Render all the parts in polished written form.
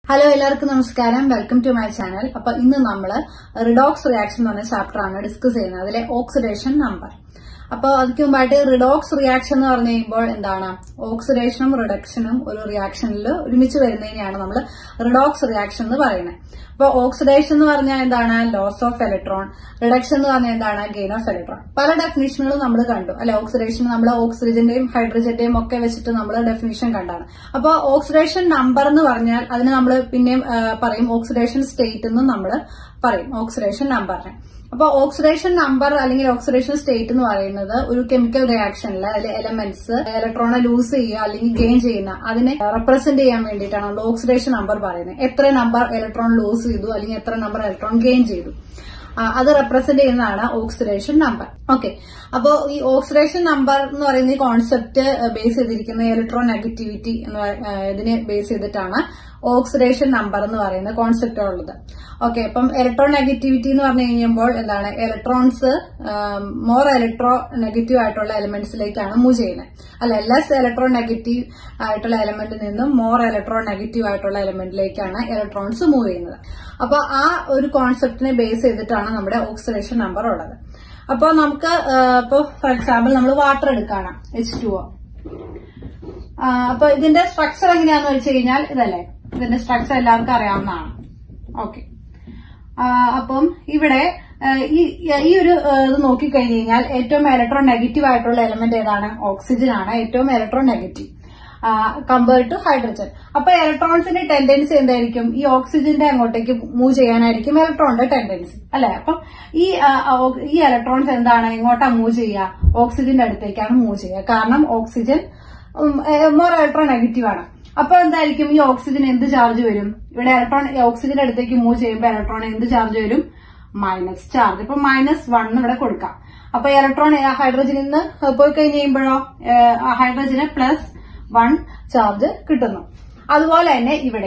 Hello, എല്ലാവർക്കും നമസ്കാരം. Welcome to my channel. അപ്പൊ ഇന്ന് നമ്മൾ റിഡോക്സ് റിയാക്ഷൻ എന്ന് പറഞ്ഞ ചാപ്റ്റർ ആണ് ഡിസ്കസ് ചെയ്യുന്നത്. അതിലെ ഓക്സിഡേഷൻ നമ്പർ. അപ്പൊ അതിന് മുമ്പായിട്ട് റിഡോക്സ് റിയാക്ഷൻ എന്ന് പറഞ്ഞു കഴിയുമ്പോൾ എന്താണ്, ഓക്സിഡേഷനും റിഡക്ഷനും ഒരു റിയാക്ഷനിൽ ഒരുമിച്ച് വരുന്നതിനെയാണ് നമ്മൾ റിഡോക്സ് റിയാക്ഷൻ എന്ന് പറയുന്നത്. അപ്പൊ ഓക്സിഡേഷൻ എന്ന് പറഞ്ഞാൽ എന്താണ്, ലോസ് ഓഫ് ഇലക്ട്രോൺ. റിഡക്ഷൻ എന്ന് പറഞ്ഞാൽ എന്താണ്, ഗെയിൻ ഓഫ് ഇലക്ട്രോൺ. പല ഡെഫിനിഷനുകളും നമ്മൾ കണ്ടു അല്ലെ. ഓക്സിഡേഷൻ നമ്മൾ ഓക്സിജന്റെയും ഹൈഡ്രജന്റെയും ഒക്കെ വെച്ചിട്ട് നമ്മൾ ഡെഫിനിഷൻ കണ്ടാണ്. അപ്പൊ ഓക്സിഡേഷൻ നമ്പർ എന്ന് പറഞ്ഞാൽ അതിന് നമ്മൾ പിന്നെയും പറയും ഓക്സിഡേഷൻ സ്റ്റേറ്റ് എന്നും നമ്മൾ പറയും ഓക്സിഡേഷൻ നമ്പറിന്. അപ്പൊ ഓക്സിഡേഷൻ നമ്പർ അല്ലെങ്കിൽ ഓക്സിഡേഷൻ സ്റ്റേറ്റ് എന്ന് പറയുന്നത് ഒരു കെമിക്കൽ റിയാക്ഷനിൽ അതിലെ എലമെന്റ്സ് ഇലക്ട്രോണെ ലൂസ് ചെയ്യുക അല്ലെങ്കിൽ ഗെയിൻ ചെയ്യുന്ന അതിനെ റെപ്രസെന്റ് ചെയ്യാൻ വേണ്ടിയിട്ടാണ് നമ്മൾ ഓക്സിഡേഷൻ നമ്പർ പറയുന്നത്. എത്ര നമ്പർ ഇലക്ട്രോൺ ലൂസ് ചെയ്തു അല്ലെങ്കിൽ എത്ര നമ്പർ ഇലക്ട്രോൺ ഗെയിൻ ചെയ്തു, അത് റെപ്രസെന്റ് ചെയ്യുന്നതാണ് ഓക്സിഡേഷൻ നമ്പർ. ഓക്കെ, അപ്പോ ഈ ഓക്സിഡേഷൻ നമ്പർ എന്ന് പറയുന്ന ഈ കോൺസെപ്റ്റ് ബേസ് ചെയ്തിരിക്കുന്ന ഇലക്ട്രോനെഗറ്റിവിറ്റി ഇതിനെ ബേസ് ചെയ്തിട്ടാണ് ഓക്സിഡേഷൻ നമ്പർ എന്ന് പറയുന്ന കോൺസെപ്റ്റ് ഉള്ളത്. ഓക്കെ, അപ്പം ഇലക്ട്രോനെഗറ്റിവിറ്റി എന്ന് പറഞ്ഞു കഴിയുമ്പോൾ എന്താണ്, ഇലക്ട്രോൺസ് മോർ ഇലക്ട്രോനെഗറ്റീവ് ആയിട്ടുള്ള എലമെന്റ്സിലേക്കാണ് മൂവ് ചെയ്യുന്നത് അല്ലെ. ലെസ് ഇലക്ട്രോനെഗറ്റീവ് ആയിട്ടുള്ള എലമെന്റിൽ നിന്നും മോർ ഇലക്ട്രോനെഗറ്റീവ് ആയിട്ടുള്ള എലമെന്റിലേക്കാണ് ഇലക്ട്രോൺസ് മൂവ് ചെയ്യുന്നത്. അപ്പൊ ആ ഒരു കോൺസെപ്റ്റിനെ ബേസ് ചെയ്തിട്ടാണ് നമ്മുടെ ഓക്സിഡേഷൻ നമ്പർ ഉള്ളത്. അപ്പൊ നമുക്ക് ഇപ്പൊ ഫോർ എക്സാമ്പിൾ നമ്മൾ വാട്ടർ എടുക്കാണ്, H2O. അപ്പൊ ഇതിന്റെ സ്ട്രക്ചർ എങ്ങനെയാന്ന് വെച്ച് കഴിഞ്ഞാൽ ഇതല്ലേ, ഇതിന്റെ സ്ട്രക്ചർ എല്ലാവർക്കും അറിയാവുന്നതാണ്. ഓക്കെ, അപ്പം ഇവിടെ ഈ ഒരു ഇത് നോക്കിക്കഴിഞ്ഞ് കഴിഞ്ഞാൽ ഏറ്റവും ഇലക്ട്രോൺ നെഗറ്റീവ് ആയിട്ടുള്ള എലമെന്റ് ഏതാണ്, ഓക്സിജൻ ആണ് ഏറ്റവും electron negative compared to hydrogen. അപ്പൊ ഇലക്ട്രോൺസിന്റെ ടെൻഡൻസി എന്തായിരിക്കും, ഈ ഓക്സിജന്റെ അങ്ങോട്ടേക്ക് മൂവ് ചെയ്യാനായിരിക്കും ഇലക്ട്രോണിന്റെ ടെൻഡൻസി അല്ലെ. അപ്പം ഈ ഇലക്ട്രോൺസ് എന്താണ്, എങ്ങോട്ടാ മൂവ് ചെയ്യുക, ഓക്സിജന്റെ അടുത്തേക്കാണ് മൂവ് ചെയ്യുക. കാരണം ഓക്സിജൻ മോർ ഇലക്ട്രോൺ നെഗറ്റീവ് ആണ്. അപ്പൊ എന്തായിരിക്കും, ഈ ഓക്സിജൻ എന്ത് ചാർജ് വരും, ഇവിടെ ഇലക്ട്രോൺ ഓക്സിജന്റെ അടുത്തേക്ക് മൂവ് ചെയ്യുമ്പോൾ ഇലക്ട്രോൺ എന്ത് ചാർജ് വരും, മൈനസ് ചാർജ്. ഇപ്പൊ -1 ഇവിടെ കൊടുക്കാം. അപ്പൊ ഇലക്ട്രോൺ ഹൈഡ്രജനിൽ നിന്ന് പോയി കഴിഞ്ഞ് കഴിയുമ്പോഴോ ഹൈഡ്രജന് +1 ചാർജ് കിട്ടുന്നു. അതുപോലെ തന്നെ ഇവിടെ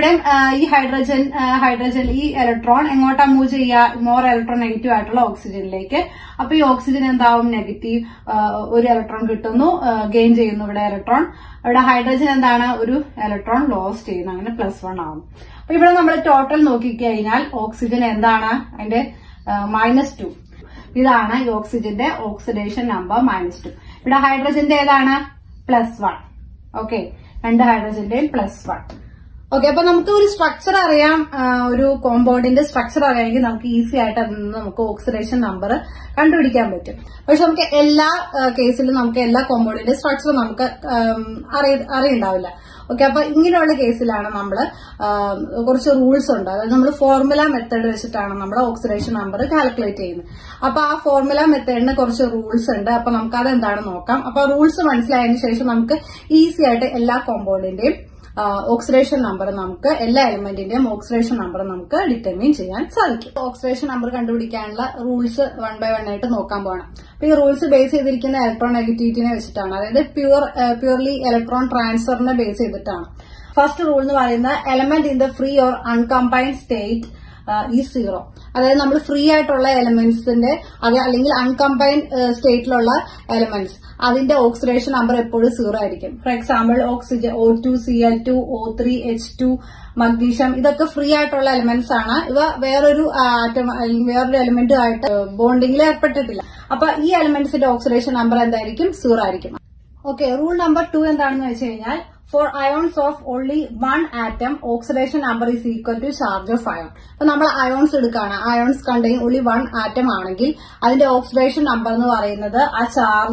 ഈ ഹൈഡ്രജൻ ഈ ഇലക്ട്രോൺ എങ്ങോട്ടാ മൂവ് ചെയ്യുക, മോർ ഇലക്ട്രോൺ നെഗറ്റീവ് ആയിട്ടുള്ള ഓക്സിജനിലേക്ക്. അപ്പൊ ഈ ഓക്സിജൻ എന്താവും, നെഗറ്റീവ് ഒരു ഇലക്ട്രോൺ കിട്ടുന്നു, ഗെയിൻ ചെയ്യുന്നു ഇവിടെ ഇലക്ട്രോൺ. ഇവിടെ ഹൈഡ്രജൻ എന്താണ്, ഒരു ഇലക്ട്രോൺ ലോസ് ചെയ്യുന്നു, അങ്ങനെ +1 ആവും. അപ്പൊ ഇവിടെ നമ്മൾ ടോട്ടൽ നോക്കിക്കഴിഞ്ഞാൽ ഓക്സിജൻ എന്താണ്, അതിന്റെ -2. ഇതാണ് ഈ ഓക്സിജന്റെ ഓക്സിഡേഷൻ നമ്പർ -2. ഇവിടെ ഹൈഡ്രജന്റെ ഏതാണ്, +1. ഓക്കെ, രണ്ട് ഹൈഡ്രജന്റെയും +1. ഓക്കെ, അപ്പൊ നമുക്ക് ഒരു സ്ട്രക്ചർ അറിയാം, ഒരു കോമ്പൗണ്ടിന്റെ സ്ട്രക്ചർ അറിയാമെങ്കിൽ നമുക്ക് ഈസി ആയിട്ട് അതിൽ നിന്ന് നമുക്ക് ഓക്സിഡേഷൻ നമ്പർ കണ്ടുപിടിക്കാൻ പറ്റും. പക്ഷെ നമുക്ക് എല്ലാ കേസിലും നമുക്ക് എല്ലാ കോമ്പൗണ്ടിന്റെ സ്ട്രക്ചർ നമുക്ക് അറിയുണ്ടാവില്ല. ഓക്കെ, അപ്പൊ ഇങ്ങനെയുള്ള കേസിലാണ് നമ്മൾ കുറച്ച് റൂൾസ് ഉണ്ട്. അതായത് നമ്മൾ ഫോർമുല മെത്തേഡ് വെച്ചിട്ടാണ് നമ്മൾ ഓക്സിഡേഷൻ നമ്പർ കാൽക്കുലേറ്റ് ചെയ്യുന്നത്. അപ്പൊ ആ ഫോർമുല മെത്തേഡിന് കുറച്ച് റൂൾസ് ഉണ്ട്. അപ്പൊ നമുക്ക് അതെന്താണ് നോക്കാം. അപ്പൊ റൂൾസ് മനസ്സിലായതിനു ശേഷം നമുക്ക് ഈസി ആയിട്ട് എല്ലാ കോമ്പൗണ്ടിന്റെയും ഓക്സിഡേഷൻ നമ്പർ നമുക്ക് എല്ലാ എലമെന്റിന്റെയും ഓക്സിഡേഷൻ നമ്പർ നമുക്ക് ഡിറ്റർമിൻ ചെയ്യാൻ സാധിക്കും. ഓക്സിഡേഷൻ നമ്പർ കണ്ടുപിടിക്കാനുള്ള റൂൾസ് 1 by 1 ആയിട്ട് നോക്കാൻ പോകണം. അപ്പൊ ഈ റൂൾസ് ബേസ് ചെയ്തിരിക്കുന്ന ഇലക്ട്രോൺ നെഗറ്റിവിറ്റിനെ വെച്ചിട്ടാണ്, അതായത് പ്യൂർലി ഇലക്ട്രോൺ ട്രാൻസ്ഫറിനെ ബേസ് ചെയ്തിട്ടാണ്. ഫസ്റ്റ് റൂൾ എന്ന് പറയുന്നത് element in the free or uncombined state ഈ 0. അതായത് നമ്മൾ ഫ്രീ ആയിട്ടുള്ള എലമെന്റ്സിന്റെ അല്ലെങ്കിൽ അൺകമ്പൈൻഡ് സ്റ്റേറ്റിലുള്ള എലമെന്റ്സ് അതിന്റെ ഓക്സിഡേഷൻ നമ്പർ എപ്പോഴും 0 ആയിരിക്കും. For example oxygen O2, Cl2, O3, H2, magnesium, ഇതൊക്കെ ഫ്രീ ആയിട്ടുള്ള എലമെന്റ്സ് ആണ്. ഇവ വേറൊരു ആറ്റം അല്ലെങ്കിൽ വേറൊരു എലമെന്റുമായിട്ട് ബോണ്ടിങ്ങിൽ ഏർപ്പെട്ടിട്ടില്ല. അപ്പൊ ഈ എലമെന്റ്സിന്റെ ഓക്സിഡേഷൻ നമ്പർ എന്തായിരിക്കും, 0 ആയിരിക്കും. ഓക്കെ, റൂൾ നമ്പർ 2 എന്താണെന്ന് വെച്ച് കഴിഞ്ഞാൽ for ions of only one atom, oxidation number is equal to charge of ion. അപ്പൊ നമ്മൾ അയോൺസ് എടുക്കുകയാണ്, ions contain only one atom ആണെങ്കിൽ അതിന്റെ ഓക്സിഡേഷൻ നമ്പർ എന്ന് പറയുന്നത് ആ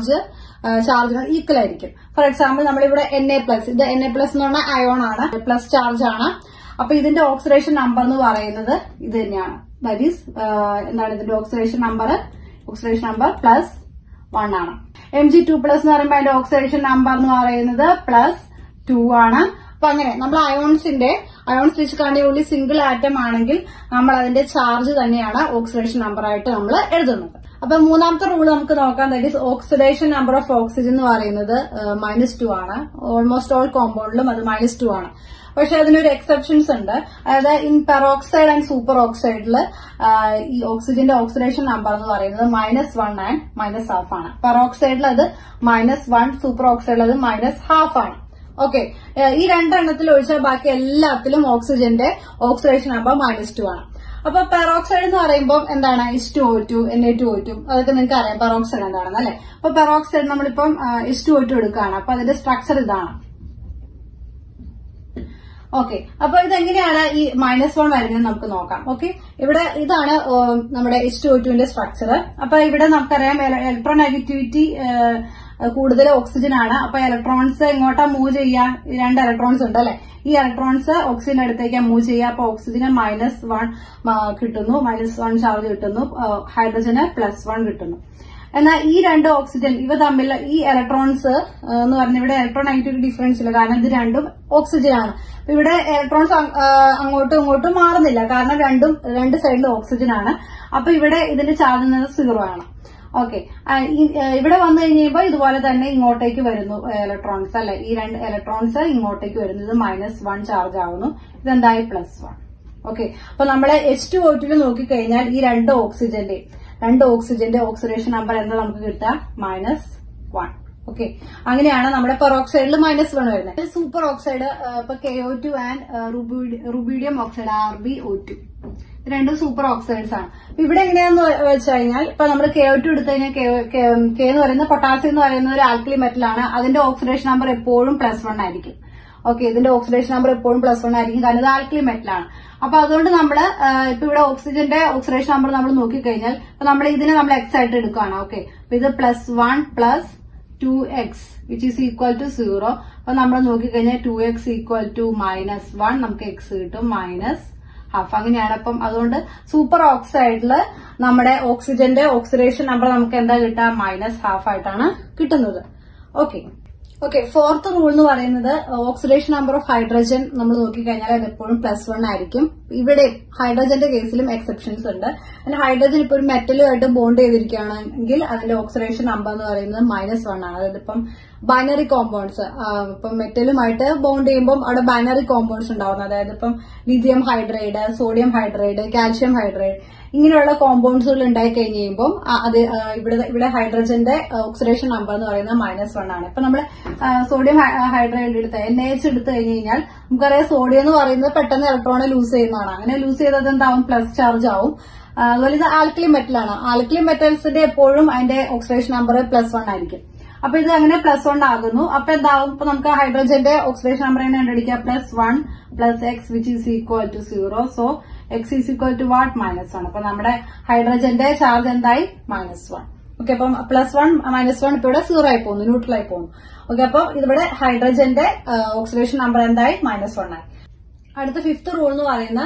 ചാർജിന് ഈക്വൽ ആയിരിക്കും. ഫോർ എക്സാമ്പിൾ നമ്മളിവിടെ Na+, ഇത് Na+ എന്ന് പറഞ്ഞാൽ അയോൺ ആണ്, പ്ലസ് ചാർജ് ആണ്. അപ്പൊ ഇതിന്റെ ഓക്സിഡേഷൻ നമ്പർ എന്ന് പറയുന്നത് ഇത് തന്നെയാണ്. ദാറ്റ് ഈസ് എന്താണ് ഇതിന്റെ ഓക്സിഡേഷൻ നമ്പർ +1 ആണ്. Mg2+ എന്ന് പറയുമ്പോൾ അതിന്റെ ഓക്സിഡേഷൻ നമ്പർ എന്ന് പറയുന്നത് +2 ആണ്. അപ്പൊ അങ്ങനെ നമ്മൾ അയോൺസ് വെച്ച് കണ്ടുള്ള സിംഗിൾ ആറ്റം ആണെങ്കിൽ നമ്മൾ അതിന്റെ ചാർജ് തന്നെയാണ് ഓക്സിഡേഷൻ നമ്പർ ആയിട്ട് നമ്മൾ എഴുതുന്നത്. അപ്പൊ മൂന്നാമത്തെ റൂൾ നമുക്ക് നോക്കാം. That is oxidation number of oxygen എന്ന് പറയുന്നത് -2 ആണ്. ഓൾമോസ്റ്റ് ഓൾ കോമ്പൗണ്ടിലും അത് -2 ആണ്. പക്ഷെ അതിനൊരു എക്സെപ്ഷൻസ് ഉണ്ട്. അതായത് ഇൻ പെറോക്സൈഡ് ആൻഡ് സൂപ്പർഓക്സൈഡിൽ ഈ ഓക്സിജന്റെ ഓക്സിഡേഷൻ നമ്പർ എന്ന് പറയുന്നത് -1 ആൻഡ് -1/2 ആണ്. പെറോക്സൈഡിൽ അത് -1, സൂപ്പർഓക്സൈഡിൽ അത് -1/2 ആണ്. ഓക്കെ, ഈ രണ്ടെണ്ണത്തിൽ ഒഴിച്ചാൽ ബാക്കി എല്ലാത്തിലും ഓക്സിജന്റെ ഓക്സിഡേഷൻ നമ്പർ -2 ആണ്. അപ്പൊ പെറോക്സൈഡ് എന്ന് പറയുമ്പോൾ എന്താണ്? H2O2, Na2O2, അതൊക്കെ നിങ്ങൾക്ക് അറിയാം പെറോക്സൈഡ് എന്താണെന്ന് അല്ലെ. അപ്പൊ പെറോക്സൈഡ് നമ്മളിപ്പം H2O2 എടുക്കുകയാണ്. അപ്പൊ അതിന്റെ സ്ട്രക്ചർ ഇതാണ്. ഓക്കെ, അപ്പൊ ഇതെങ്ങനെയാണ് ഈ -1 വരുന്നത് നമുക്ക് നോക്കാം. ഓക്കെ, ഇവിടെ ഇതാണ് നമ്മുടെ H2O2ന്റെ സ്ട്രക്ചർ. അപ്പൊ ഇവിടെ നമുക്കറിയാം ഇലക്ട്രോനെഗറ്റിവിറ്റി കൂടുതൽ ഓക്സിജൻ ആണ്. അപ്പൊ ഇലക്ട്രോൺസ് എങ്ങോട്ടാ മൂവ് ചെയ്യാ? 2 ഇലക്ട്രോൺസ് ഉണ്ട് അല്ലെ. ഈ ഇലക്ട്രോൺസ് ഓക്സിജൻ അടുത്തേക്ക് മൂവ് ചെയ്യുക. അപ്പൊ ഓക്സിജന് -1 കിട്ടുന്നു, -1 ചാർജ് കിട്ടുന്നു, ഹൈഡ്രജന് +1 കിട്ടുന്നു. എന്നാൽ ഈ 2 ഓക്സിജൻ ഇവ തമ്മിൽ ഈ ഇലക്ട്രോൺസ് എന്ന് പറഞ്ഞ ഇവിടെ ഇലക്ട്രോനെഗറ്റിവിറ്റി ഡിഫറൻസ് ഇല്ല, കാരണം ഇത് രണ്ടും ഓക്സിജൻ ആണ്. ഇവിടെ ഇലക്ട്രോൺസ് അങ്ങോട്ടും ഇങ്ങോട്ടും മാറുന്നില്ല, കാരണം രണ്ട് സൈഡിലും ഓക്സിജൻ ആണ്. അപ്പൊ ഇവിടെ ഇതിന്റെ ചാർജ് എന്നത് 0 ആണ്. ഓക്കെ, ഇവിടെ വന്നു കഴിയുമ്പോൾ ഇതുപോലെ തന്നെ ഇങ്ങോട്ടേക്ക് വരുന്നു ഇലക്ട്രോൺസ് അല്ലെ. ഈ 2 ഇലക്ട്രോൺസ് ഇങ്ങോട്ടേക്ക് വരുന്നു, ഇത് -1 ചാർജ് ആവുന്നു, ഇതെന്തായി +1. ഓക്കെ, അപ്പൊ നമ്മള് H2O2 നോക്കിക്കഴിഞ്ഞാൽ ഈ 2 ഓക്സിജന്റെ ഓക്സിഡേഷൻ നമ്പർ എന്താ നമുക്ക് കിട്ടുക? -1. ഓക്കെ, അങ്ങനെയാണ് നമ്മുടെ പെറോക്സൈഡിൽ -1 വരുന്നത്. സൂപ്പർ ഓക്സൈഡ് ഇപ്പൊ KO2 and rubidium oxide RbO2, രണ്ടും സൂപ്പർ ഓക്സൈഡ്സ് ആണ്. ഇവിടെ എങ്ങനെയാന്ന് വെച്ച് കഴിഞ്ഞാൽ ഇപ്പൊ നമ്മൾ KO2 എടുത്തു കഴിഞ്ഞാൽ K എന്ന് പറയുന്നത് പൊട്ടാസ്യം എന്ന് പറയുന്ന ഒരു ആൽക്കലി മെറ്റൽ ആണ്. അതിന്റെ ഓക്സിഡേഷൻ നമ്പർ എപ്പോഴും +1 ആയിരിക്കും. ഓക്കെ, ഇതിന്റെ ഓക്സിഡേഷൻ നമ്പർ എപ്പോഴും +1 ആയിരിക്കും, കാരണം ഇത് ആൽക്കലി മെറ്റൽ ആണ്. അപ്പൊ അതുകൊണ്ട് നമ്മള് ഇപ്പൊ ഇവിടെ ഓക്സിജന്റെ ഓക്സിഡേഷൻ നമ്പർ നമ്മൾ നോക്കിക്കഴിഞ്ഞാൽ ഇപ്പൊ നമ്മൾ ഇതിനെ നമ്മൾ X ആയിട്ട് എടുക്കുകയാണ്. ഓക്കെ, അപ്പൊ ഇത് +1 + 2x which is equal to 0. അപ്പൊ നമ്മൾ നോക്കിക്കഴിഞ്ഞാൽ 2x = -1, നമുക്ക് x കിട്ടും -1/2. അങ്ങനെയാണ്. അപ്പം അതുകൊണ്ട് സൂപ്പർ ഓക്സൈഡില് നമ്മുടെ ഓക്സിജന്റെ ഓക്സിഡേഷൻ നമ്പർ നമുക്ക് എന്താ കിട്ടുക? -1/2 ആയിട്ടാണ് കിട്ടുന്നത്. ഓക്കെ, ഫോർത്ത് റൂൾ എന്ന് പറയുന്നത് ഓക്സിഡേഷൻ നമ്പർ ഓഫ് ഹൈഡ്രജൻ നമ്മൾ നോക്കിക്കഴിഞ്ഞാൽ അത് എപ്പോഴും +1 ആയിരിക്കും. ഇവിടെ ഹൈഡ്രജന്റെ കേസിലും എക്സെപ്ഷൻസ് ഉണ്ട്. പിന്നെ ഹൈഡ്രജൻ ഇപ്പൊ ഒരു മെറ്റലുമായിട്ട് ബോണ്ട് ചെയ്തിരിക്കുകയാണെങ്കിൽ അതിന്റെ ഓക്സിഡേഷൻ നമ്പർ എന്ന് പറയുന്നത് -1 ആണ്. അതായത് ഇപ്പം ബൈനറി കോമ്പൗണ്ട്സ്, ഇപ്പം മെറ്റലുമായിട്ട് ബോണ്ട് ചെയ്യുമ്പോൾ അവിടെ ബൈനറി കോമ്പൗണ്ട്സ് ഉണ്ടാവുന്നത്, അതായത് ഇപ്പം lithium hydride, sodium hydride, calcium hydride, ഇങ്ങനെയുള്ള കോമ്പൗണ്ട്സുകൾ ഉണ്ടായി കഴിഞ്ഞ് കഴിയുമ്പോൾ അത് ഇവിടെ ഹൈഡ്രജന്റെ ഓക്സിഡേഷൻ നമ്പർ എന്ന് പറയുന്നത് -1 ആണ്. ഇപ്പൊ നമ്മൾ സോഡിയം ഹൈഡ്രൈഡ് എടുത്ത് NaH എടുത്തു കഴിഞ്ഞ് കഴിഞ്ഞാൽ നമുക്കറിയാം സോഡിയം എന്ന് പറയുന്നത് പെട്ടെന്ന് ഇലക്ട്രോണെ ലൂസ് ചെയ്യുന്നതാണ്. അങ്ങനെ ലൂസ് ചെയ്തത് എന്താവും? പ്ലസ് ചാർജ് ആവും. അതുപോലെ ഇത് ആൽക്കലി മെറ്റലാണ്. ആൽക്കലി മെറ്റൽസിന്റെ എപ്പോഴും അതിന്റെ ഓക്സിഡേഷൻ നമ്പർ +1 ആയിരിക്കും. അപ്പൊ ഇത് അങ്ങനെ +1 ആകുന്നു. അപ്പൊ എന്താവും? ഇപ്പൊ നമുക്ക് ഹൈഡ്രജന്റെ ഓക്സിഡേഷൻ നമ്പർ എങ്ങനെ കണ്ടുപിടിക്കാം? +1 + x which is equal to 0. So x is equal to what? -1. അപ്പൊ നമ്മുടെ ഹൈഡ്രജന്റെ ചാർജ് എന്തായി? -1. ഓക്കെ, അപ്പം +1 -1 ഇപ്പൊ ഇവിടെ 0 ആയി പോകുന്നു, ന്യൂട്രൽ ആയി പോകുന്നു. ഓക്കെ, അപ്പൊ ഇവിടെ ഹൈഡ്രജന്റെ ഓക്സിഡേഷൻ നമ്പർ എന്തായി? -1 ആയി. അടുത്ത ഫിഫ്ത് റൂൾ എന്ന് പറയുന്ന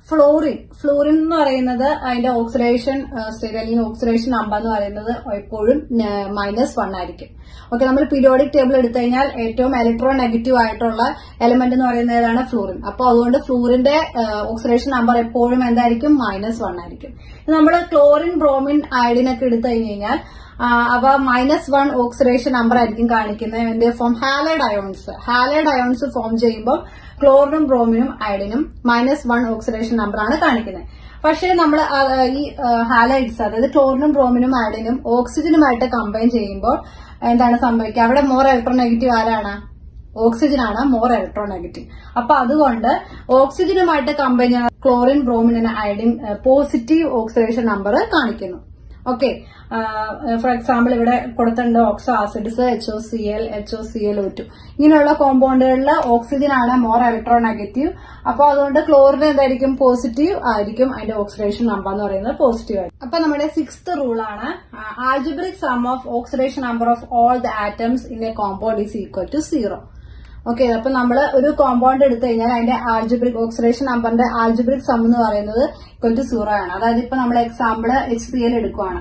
ഫ്ലോറിൻ എന്ന് പറയുന്നത് അതിന്റെ ഓക്സിഡേഷൻ സ്റ്റേറ്റ് അല്ലെങ്കിൽ ഓക്സിഡേഷൻ നമ്പർ എന്ന് പറയുന്നത് എപ്പോഴും -1 ആയിരിക്കും. ഓക്കെ, നമ്മൾ പീരിയോഡിക് ടേബിൾ എടുത്തു കഴിഞ്ഞാൽ ഏറ്റവും ഇലക്ട്രോ നെഗറ്റീവ് ആയിട്ടുള്ള എലമെന്റ് എന്ന് പറയുന്നത് ഏതാണ്? ഫ്ലോറിൻ. അപ്പൊ അതുകൊണ്ട് ഫ്ലോറിന്റെ ഓക്സിഡേഷൻ നമ്പർ എപ്പോഴും എന്തായിരിക്കും? -1 ആയിരിക്കും. നമ്മൾ ക്ലോറിൻ, ബ്രോമിൻ, അയഡിൻ ഒക്കെ എടുത്തു കഴിഞ്ഞാൽ അവ -1 ഓക്സിഡേഷൻ നമ്പർ ആയിരിക്കും കാണിക്കുന്നത്. എന്റെ ഫോം ഹാലൈഡ് അയോൺസ് ഫോം ചെയ്യുമ്പോൾ ക്ലോറിനും ബ്രോമിനും അയഡിനും -1 ഓക്സിഡേഷൻ നമ്പർ ആണ് കാണിക്കുന്നത്. പക്ഷേ നമ്മൾ ഈ ഹാലൈഡ്സ്, അതായത് ക്ലോറിനും ബ്രോമിനും അയഡിനും ഓക്സിജനുമായിട്ട് കമ്പൈൻ ചെയ്യുമ്പോൾ എന്താണ് സംഭവിക്കുക? അവിടെ മോർ ഇലക്ട്രോനെഗറ്റീവ് ആരാണ്? ഓക്സിജൻ ആണ് മോർ ഇലക്ട്രോനെഗറ്റീവ്. അപ്പൊ അതുകൊണ്ട് ഓക്സിജനുമായിട്ട് കമ്പൈൻ ചെയ്യുന്ന chlorine, bromine, iodine positive oxidation number കാണിക്കുന്നു. ഓക്കെ, ഫോർ എക്സാമ്പിൾ ഇവിടെ കൊടുത്തിട്ടുണ്ട് ഓക്സോ ആസിഡ്സ്, HOCl, HOClO2 ഇങ്ങനെയുള്ള കോമ്പൗണ്ടുകളിൽ ഓക്സിജൻ ആണ് മോർ ഇലക്ട്രോനെഗറ്റീവ്. അപ്പൊ അതുകൊണ്ട് ക്ലോറിൻ എന്തായിരിക്കും? പോസിറ്റീവ് ആയിരിക്കും, അതിന്റെ ഓക്സിഡേഷൻ നമ്പർ എന്ന് പറയുന്നത് പോസിറ്റീവ് ആയിരിക്കും. അപ്പൊ നമ്മുടെ 6th റൂളാണ് algebraic sum of oxidation number of all the atoms in a compound is equal to 0. Okay, അപ്പൊ നമ്മൾ ഒരു കോമ്പൗണ്ട് എടുത്തു കഴിഞ്ഞാൽ അതിന്റെ ആൽജിബ്രിക് ഓക്സിഡേഷൻ നമ്പറിന്റെ ആൽജിബ്രിക് സം എന്ന് പറയുന്നത് =0 ആണ്. അതായത് ഇപ്പൊ നമ്മൾ എക്സാമ്പിൾ HCl എടുക്കുകയാണ്.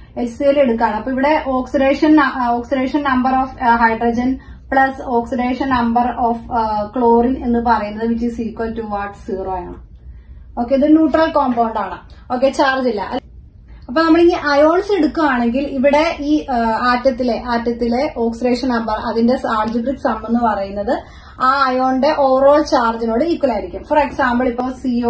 അപ്പൊ ഇവിടെ oxidation number of hydrogen plus oxidation number of chlorine എന്ന് പറയുന്നത് which is equal to what? 0 ആണ്. ഓക്കെ, ഇത് ന്യൂട്രൽ കോമ്പൗണ്ട് ആണ്. ഓക്കെ, ചാർജ് ഇല്ല. അപ്പൊ നമ്മൾ ഇനി അയോൺസ് എടുക്കുകയാണെങ്കിൽ ഇവിടെ ഈ ആറ്റത്തിലെ ഓക്സിഡേഷൻ നമ്പർ അതിന്റെ ആൽജിബ്രിക് സം എന്ന് പറയുന്നത് ആ അയോണിന്റെ ഓവറോൾ ചാർജിനോട് ഈക്വൽ ആയിരിക്കും. ഫോർ എക്സാമ്പിൾ ഇപ്പൊ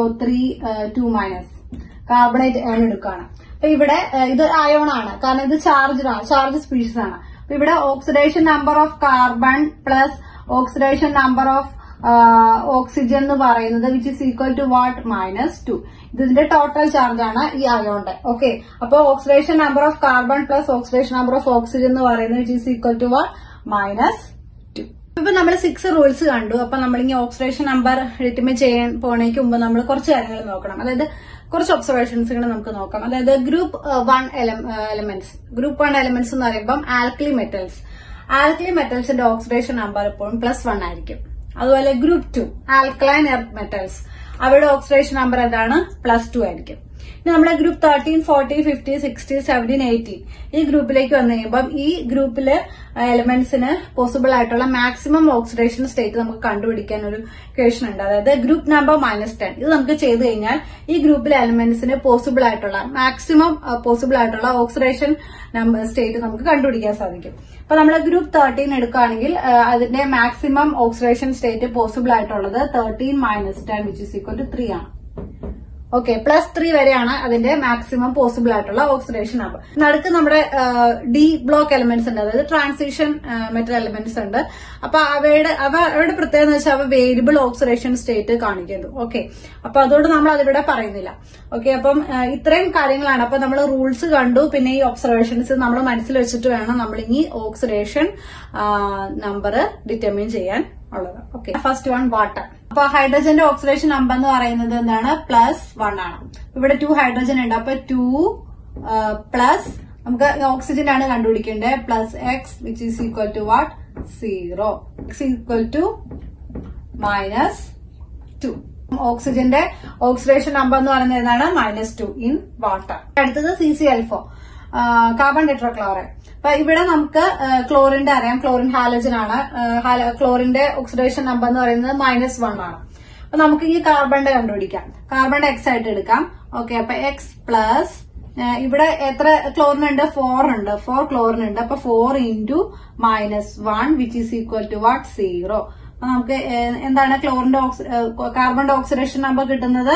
CO3 കാർബണേറ്റ് അയോൺ എടുക്കുകയാണ്. അപ്പൊ ഇവിടെ ഇത് അയോൺ ആണ്, കാരണം ഇത് ചാർജ് സ്പീഷീസ് ആണ്. അപ്പൊ ഇവിടെ oxidation number of carbon plus oxidation number of oxygen എന്ന് പറയുന്നത് which is equal to what -2. ഇതിന്റെ ടോട്ടൽ ചാർജ് ആണ് ഈ അയോണ്ട്. ഓക്കെ, അപ്പൊ oxidation number of carbon plus oxidation number of oxygen എന്ന് പറയുന്നത് which is equal to what -2. ഇപ്പൊ നമ്മൾ 6 റൂൾസ് കണ്ടു. അപ്പൊ നമ്മളിങ്ങനെ ഓക്സിഡേഷൻ നമ്പർ ഡിറ്റർമിൻ ചെയ്യാൻ പോണേക്ക് മുമ്പ് നമ്മൾ കുറച്ച് കാര്യങ്ങൾ നോക്കണം. അതായത് കുറച്ച് ഒബ്സർവേഷൻസ് നമുക്ക് നോക്കാം. അതായത് ഗ്രൂപ്പ് 1 എലമെന്റ്സ് എന്ന് പറയുമ്പോൾ ആൽക്കലി മെറ്റൽസിന്റെ ഓക്സിഡേഷൻ നമ്പർ എപ്പോഴും +1 ആയിരിക്കും. അതുപോലെ ഗ്രൂപ്പ് 2 ആൽക്കലൈൻ എർത്ത് മെറ്റൽസ്, അവരുടെ ഓക്സിഡേഷൻ നമ്പർ എന്താണ്? +2 ആയിരിക്കും. ഇനി നമ്മുടെ ഗ്രൂപ്പ് 13, 14, 15, 16, 17, 18 ഈ ഗ്രൂപ്പിലേക്ക് വന്നു കഴിയുമ്പോൾ ഈ ഗ്രൂപ്പിലെ എലിമെന്റ്സിന് പോസിബിൾ ആയിട്ടുള്ള മാക്സിമം ഓക്സിഡേഷൻ സ്റ്റേറ്റ് നമുക്ക് കണ്ടുപിടിക്കാൻ ഒരു ഇക്വേഷൻ ഉണ്ട്. അതായത് ഗ്രൂപ്പ് നമ്പർ -10. ഇത് നമുക്ക് ചെയ്തു കഴിഞ്ഞാൽ ഈ ഗ്രൂപ്പിലെ എലിമെന്റ്സിന് പോസിബിൾ ആയിട്ടുള്ള മാക്സിമം പോസിബിൾ ആയിട്ടുള്ള ഓക്സിഡേഷൻ നമ്പർ സ്റ്റേറ്റ് നമുക്ക് കണ്ടുപിടിക്കാൻ സാധിക്കും. അപ്പൊ നമ്മൾ ഗ്രൂപ്പ് 13 എടുക്കുകയാണെങ്കിൽ അതിന്റെ മാക്സിമം ഓക്സിഡേഷൻ സ്റ്റേറ്റ് പോസിബിൾ ആയിട്ടുള്ളത് 13 - 10 വിച്ച് ഈസ് ഈക്വൽ ടു 3 ആണ്. ഓക്കെ, +3 വരെയാണ് അതിന്റെ മാക്സിമം പോസിബിൾ ആയിട്ടുള്ള ഓക്സിഡേഷൻ നമ്പർ. നടുക്ക് നമ്മുടെ ഡി ബ്ലോക്ക് എലിമെന്റ്സ് ഉണ്ട്, അതായത് ട്രാൻസിഷൻ മെറ്റൽ എലിമെന്റ്സ് ഉണ്ട്. അപ്പൊ അവയുടെ പ്രത്യേകത എന്ന് വെച്ചാൽ അവ വേരിയബിൾ ഓക്സിഡേഷൻ സ്റ്റേറ്റ് കാണിക്കുന്നു. ഓക്കെ, അപ്പൊ അതുകൊണ്ട് നമ്മൾ അതിവിടെ പറയുന്നില്ല. ഓക്കെ, അപ്പം ഇത്രയും കാര്യങ്ങളാണ്. അപ്പൊ നമ്മൾ റൂൾസ് കണ്ടു, പിന്നെ ഈ ഒബ്സർവേഷൻസ് നമ്മൾ മനസ്സിൽ വെച്ചിട്ട് വേണം നമ്മൾ ഇനി ഓക്സിഡേഷൻ നമ്പർ ഡിറ്റർമിൻ ചെയ്യാൻ ഉള്ളത്. Okay, first one water. അപ്പൊ ഹൈഡ്രജന്റെ ഓക്സിഡേഷൻ നമ്പർ എന്ന് പറയുന്നത് എന്താണ്? +1 ആണ്. ഇവിടെ 2 ഹൈഡ്രജൻ ഉണ്ട്. അപ്പൊ 2 പ്ലസ് നമുക്ക് ഓക്സിജൻ ആണ് കണ്ടുപിടിക്കേണ്ടത് +x which is equal to what? 0. x equal to -2. ഓക്സിജന്റെ ഓക്സിഡേഷൻ നമ്പർ എന്ന് പറയുന്നത് ഏതാണ്? -2 ഇൻ വാട്ടർ. അടുത്തത് CCl4 കാർബൺ ടെട്രാക്ലോറൈഡ്. അപ്പൊ ഇവിടെ നമുക്ക് ക്ലോറിന്റെ അറിയാം, ക്ലോറിൻ ഹാലജൻ ആണ്. ക്ലോറിന്റെ ഓക്സിഡേഷൻ നമ്പർ എന്ന് പറയുന്നത് -1 ആണ്. അപ്പൊ നമുക്ക് ഈ കാർബണിന്റെ കണ്ടുപിടിക്കാം. കാർബണിന്റെ x ആയിട്ട് എടുക്കാം. ഓക്കെ, അപ്പൊ x പ്ലസ് ഇവിടെ എത്ര ക്ലോറിൻ ഉണ്ട്? 4 ഉണ്ട്. 4 ക്ലോറിൻ ഉണ്ട്. അപ്പൊ 4 into -1 which is equal to what? 0. അപ്പൊ നമുക്ക് എന്താണ് ക്ലോറിന്റെ കാർബണിന്റെ ഓക്സിഡേഷൻ നമ്പർ കിട്ടുന്നത്?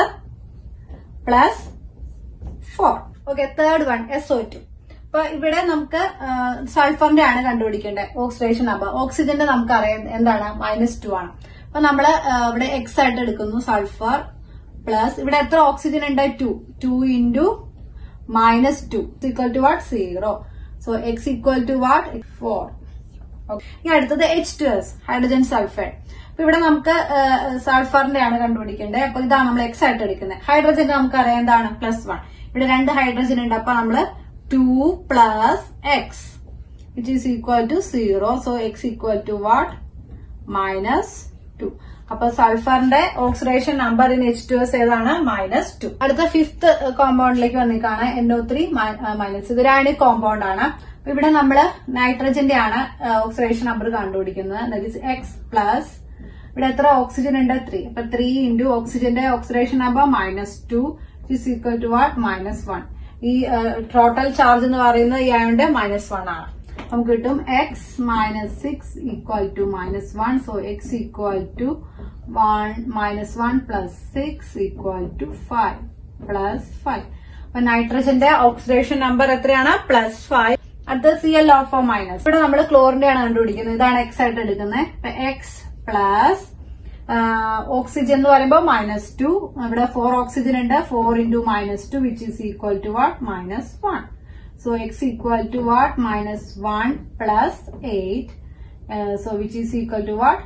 +4. Okay, third one SO2. അപ്പൊ ഇവിടെ നമുക്ക് സൾഫറിന്റെ ആണ് കണ്ടുപിടിക്കേണ്ടത് ഓക്സിഡേഷൻ നമ്പർ. ഓക്സിജന്റെ നമുക്കറിയാം എന്താണ്? -2 ആണ്. അപ്പൊ നമ്മള് ഇവിടെ x ആയിട്ട് എടുക്കുന്നു. സൾഫർ പ്ലസ് ഇവിടെ എത്ര ഓക്സിജൻ ഉണ്ട്? 2 into -2 equal to what? 0. So x equal to what? 4. ഇനി അടുത്തത് H2S ഹൈഡ്രജൻ സൾഫൈഡ്. അപ്പൊ ഇവിടെ നമുക്ക് സൾഫറിന്റെ ആണ് കണ്ടുപിടിക്കേണ്ടത്. അപ്പൊ ഇതാണ് നമ്മൾ x ആയിട്ട് എടുക്കുന്നത്. ഹൈഡ്രജന്റെ നമുക്കറിയാം എന്താണ്? +1. ഇവിടെ 2 ഹൈഡ്രജൻ ഉണ്ട്. അപ്പൊ നമ്മള് 2 plus x which is equal to 0. So x equal to what? -2. അപ്പൊ സൾഫറിന്റെ ഓക്സിഡേഷൻ നമ്പർ ഇൻ H2S ഏതാണ്? -2. അടുത്ത 5th കോമ്പൗണ്ടിലേക്ക് വന്നിട്ടാണ് NO3-. ഇത് രണ്ട് കോമ്പൗണ്ട് ആണ്. ഇവിടെ നമ്മള് നൈട്രജന്റെ ആണ് ഓക്സിഡേഷൻ നമ്പർ കണ്ടുപിടിക്കുന്നത്. x പ്ലസ് ഇവിടെ എത്ര ഓക്സിജൻ ഉണ്ട്? 3. അപ്പൊ 3 ഇൻറ്റു ഓക്സിജന്റെ oxidation number -2 is equal to what? -1. ഈ ടോട്ടൽ ചാർജ് എന്ന് പറയുന്നത് ഈ ആയതുകൊണ്ട് -1 ആണ്. നമുക്ക് കിട്ടും x -6 equal to -1. So x equal to -1 plus 6 equal to 5 plus 5. അപ്പൊ നൈട്രജന്റെ ഓക്സിഡേഷൻ നമ്പർ എത്രയാണ്? +5. അടുത്ത ClO4-. ഇവിടെ നമ്മൾ ക്ലോറിന്റെ ആണ് കണ്ടുപിടിക്കുന്നത്. ഇതാണ് x ആയിട്ട് എടുക്കുന്നത്. അപ്പൊ x പ്ലസ് ഓക്സിജൻ എന്ന് പറയുമ്പോൾ -2. ഇവിടെ 4 ഓക്സിജൻ ഉണ്ട്. 4 into -2 which is equal to what? -1. So x equal to what? -1 plus 8. So which is equal to what?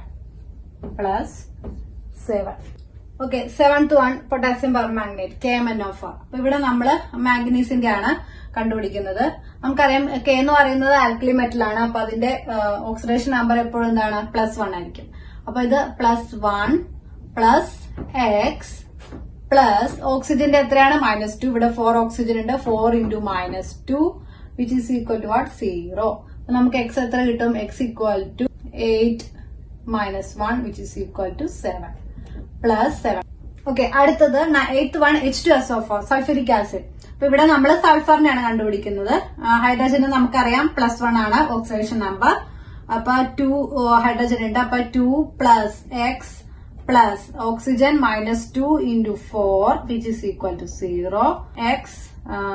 +7. Okay, 7th one potassium permanganate KMnO4. അപ്പൊ ഇവിടെ നമ്മള് മാംഗനീസിന്റെ ആണ് കണ്ടുപിടിക്കുന്നത്. നമുക്കറിയാം K എന്ന് പറയുന്നത് ആൽക്കലി മെറ്റൽ ആണ്. അപ്പൊ അതിന്റെ ഓക്സിഡേഷൻ നമ്പർ എപ്പോഴും എന്താണ്? +1 ആയിരിക്കും. അപ്പൊ ഇത് +1 പ്ലസ് x പ്ലസ് ഓക്സിജന്റെ എത്രയാണ്? -2. ഇവിടെ 4 ഓക്സിജൻ ഉണ്ട്. 4 into -2 which is equal to what? 0. അപ്പൊ നമുക്ക് x എത്ര കിട്ടും? x equal to 8 -1 which is equal to 7 +7. Okay, അടുത്തത് 8th one H2SO4 sulphuric acid. അപ്പൊ ഇവിടെ നമ്മൾ സൾഫറിനെയാണ് കണ്ടുപിടിക്കുന്നത്. ഹൈഡ്രജന് നമുക്കറിയാം +1 ആണ് ഓക്സിഡേഷൻ നമ്പർ. അപ്പൊ 2 ഹൈഡ്രജൻ ഉണ്ട്. അപ്പൊ 2 plus x plus oxygen -2 into 4 which is equal to 0. x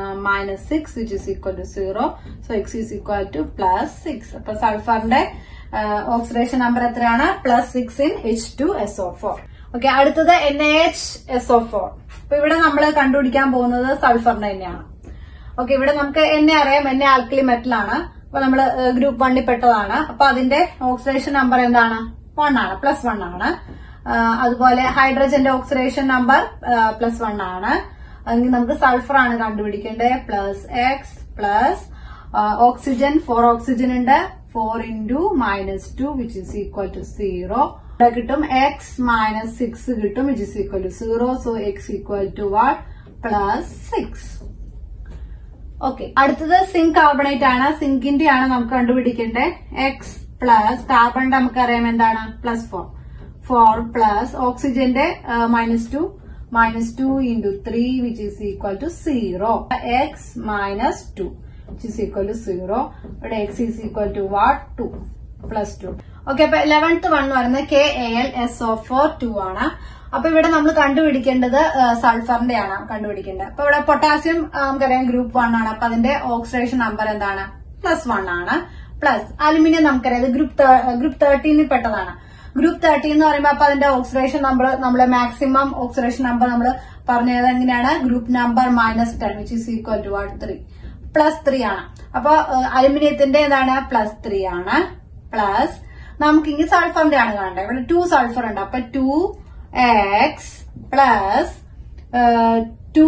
-6 which is equal to 0. So x is equal to +6. അപ്പൊ സൾഫറിന്റെ ഓക്സിഡേഷൻ നമ്പർ എത്രയാണ്? +6 in H2SO4. ഓക്കെ, അടുത്തത് NaHSO4. അപ്പൊ ഇവിടെ നമ്മൾ കണ്ടുപിടിക്കാൻ പോകുന്നത് സൾഫറിന്റെ തന്നെയാണ്. ഓക്കെ, ഇവിടെ നമുക്ക് എന്നെ അറിയാം, എന്നെ ആൽക്കലി മെറ്റൽ ആണ്. അപ്പൊ നമ്മള് ഗ്രൂപ്പ് 1 പെട്ടതാണ്. അപ്പൊ അതിന്റെ ഓക്സിഡേഷൻ നമ്പർ എന്താണ്? 1 ആണ്, +1 ആണ്. അതുപോലെ ഹൈഡ്രജന്റെ ഓക്സിഡേഷൻ നമ്പർ +1 ആണ്. എങ്കിൽ നമുക്ക് സൾഫർ ആണ് കണ്ടുപിടിക്കേണ്ടത്. +X പ്ലസ് ഓക്സിജൻ 4 ഓക്സിജൻ ഉണ്ട്. 4 into -2 which is equal to 0. ഇവിടെ കിട്ടും x - 6 കിട്ടും which is equal to 0. So x equal to what? +6. Okay, അടുത്തത് സിങ്ക് കാർബണേറ്റ് ആണ്. സിങ്കിന്റെ ആണ് നമുക്ക് കണ്ടുപിടിക്കേണ്ടത്. x പ്ലസ് കാർബണിന്റെ നമുക്കറിയാം എന്താണ്? +4. 4 പ്ലസ് ഓക്സിജന്റെ -2 into 3 which is equal to 0. x - 2 which is equal to 0. ഇവിടെ x is equal to what? 2 +2. Okay, അപ്പൊ 11th വൺ പറയുന്നത് KAlSO4 2 ആണ്. അപ്പൊ ഇവിടെ നമ്മൾ കണ്ടുപിടിക്കേണ്ടത് സൾഫറിന്റെ ആണ് കണ്ടുപിടിക്കേണ്ടത്. അപ്പൊ ഇവിടെ പൊട്ടാസ്യം നമുക്കറിയാം ഗ്രൂപ്പ് 1 ആണ്. അപ്പൊ അതിന്റെ ഓക്സിഡേഷൻ നമ്പർ എന്താണ്? +1 ആണ്. പ്ലസ് അലുമിനിയം നമുക്കറിയാം, ഇത് ഗ്രൂപ്പ് 13 പെട്ടതാണ്. ഗ്രൂപ്പ് 13 എന്ന് പറയുമ്പോൾ അപ്പൊ അതിന്റെ ഓക്സിഡേഷൻ നമ്പർ നമ്മളെ മാക്സിമം ഓക്സിഡേഷൻ നമ്പർ നമ്മൾ പറഞ്ഞത് എങ്ങനെയാണ്? Group number -10 which is equal to what? 3. +3 ആണ്. അപ്പൊ അലുമിനിയത്തിന്റെ എന്താണ്? +3 ആണ്. പ്ലസ് നമുക്ക് ഇനി സൾഫറിന്റെ ആണ് കാണേണ്ടത്. ഇവിടെ 2 സൾഫർ ഉണ്ട്. അപ്പൊ 2x പ്ലസ് 2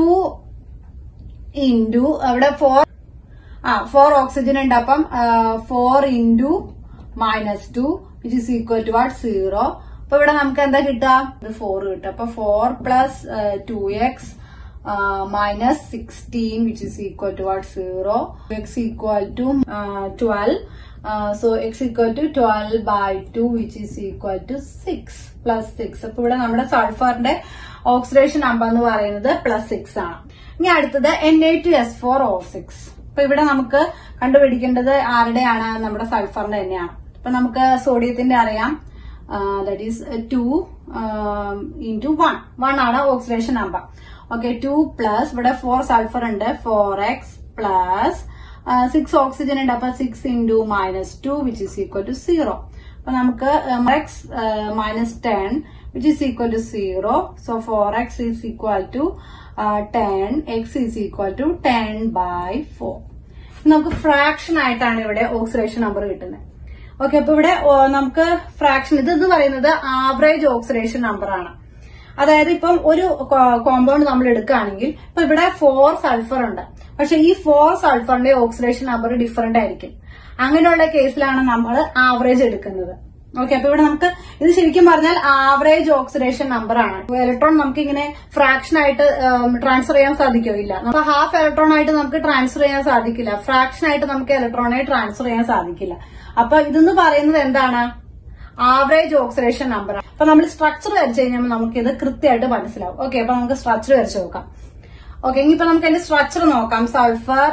into അവിടെ 4 ഓക്സിജൻ ഉണ്ട്. അപ്പം 4 into -2 which is equal to what? 0. അപ്പൊ ഇവിടെ നമുക്ക് എന്താ കിട്ടുക? 4 കിട്ടും. അപ്പൊ 4 plus 2x minus 16 which is equal to what? 0. X equal to 12. So x equal to 12 by 2 which is equal to 6 plus 6. അപ്പൊ ഇവിടെ നമ്മുടെ സൾഫറിന്റെ ഓക്സിഡേഷൻ നമ്പർ എന്ന് പറയുന്നത് +6 ആണ്. ഇനി അടുത്തത് Na2S4O6. അപ്പൊ ഇവിടെ നമുക്ക് കണ്ടുപിടിക്കേണ്ടത് ആരുടെയാണ്? നമ്മുടെ സൾഫറിന്റെ തന്നെയാണ്. അപ്പൊ നമുക്ക് സോഡിയത്തിന്റെ അറിയാം, ദാറ്റ് ഈസ് 2 into 1 ആണ് ഓക്സിഡേഷൻ നമ്പർ. ഓക്കെ, 2 പ്ലസ് ഇവിടെ 4 സൾഫർ ഉണ്ട്. 4x പ്ലസ് 6 ഓക്സിജൻ ഉണ്ട്. അപ്പൊ 6 into -2 which is equal to 0. അപ്പൊ നമുക്ക് x -10 which is equal to 0. So 4x is equal to 10. X is equal to 10 by 4. നമുക്ക് fraction ആയിട്ടാണ് ഇവിടെ ഓക്സിഡേഷൻ നമ്പർ കിട്ടുന്നത്. ഓക്കെ, അപ്പൊ ഇവിടെ നമുക്ക് ഫ്രാക്ഷൻ ഇത് പറയുന്നത് ആവറേജ് ഓക്സിഡേഷൻ നമ്പർ ആണ്. അതായത് ഇപ്പം ഒരു കോമ്പൗണ്ട് നമ്മൾ എടുക്കുകയാണെങ്കിൽ ഇപ്പൊ ഇവിടെ 4 സൾഫർ ഉണ്ട്. പക്ഷെ ഈ 4 സൾഫറിന്റെ ഓക്സിഡേഷൻ നമ്പർ ഡിഫറന്റ് ആയിരിക്കും. അങ്ങനെയുള്ള കേസിലാണ് നമ്മൾ ആവറേജ് എടുക്കുന്നത്. ഓക്കെ, അപ്പൊ ഇവിടെ നമുക്ക് ഇത് ശരിക്കും പറഞ്ഞാൽ ആവറേജ് ഓക്സിഡേഷൻ നമ്പർ ആണ്. ഇലക്ട്രോൺ നമുക്ക് ഇങ്ങനെ ഫ്രാക്ഷൻ ആയിട്ട് ട്രാൻസ്ഫർ ചെയ്യാൻ സാധിക്കില്ല. നമുക്ക് ഹാഫ് ഇലക്ട്രോൺ ആയിട്ട് നമുക്ക് ട്രാൻസ്ഫർ ചെയ്യാൻ സാധിക്കില്ല. ഫ്രാക്ഷൻ ആയിട്ട് നമുക്ക് ഇലക്ട്രോണെ ട്രാൻസ്ഫർ ചെയ്യാൻ സാധിക്കില്ല. അപ്പൊ ഇതെന്ന് പറയുന്നത് എന്താണ്? Average oxidation number. അപ്പൊ നമ്മൾ സ്ട്രക്ചർ വരച്ചു കഴിഞ്ഞാൽ നമുക്ക് ഇത് കൃത്യമായിട്ട് മനസ്സിലാവും. ഓക്കെ, അപ്പൊ നമുക്ക് സ്ട്രക്ചർ വരച്ചു നോക്കാം. ഓക്കെ, ഇനിയിപ്പോ നമുക്ക് അതിന്റെ സ്ട്രക്ചർ നോക്കാം. സൾഫർ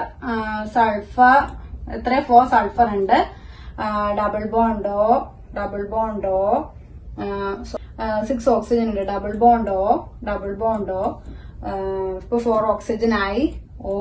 എത്ര? 4 സൾഫർ ഉണ്ട്. ഡബിൾ ബോണ്ടോ 6 ഓക്സിജൻ ഉണ്ട്. ഡബിൾ ബോണ്ടോ ഇപ്പൊ 4 ഓക്സിജൻ ആയി. O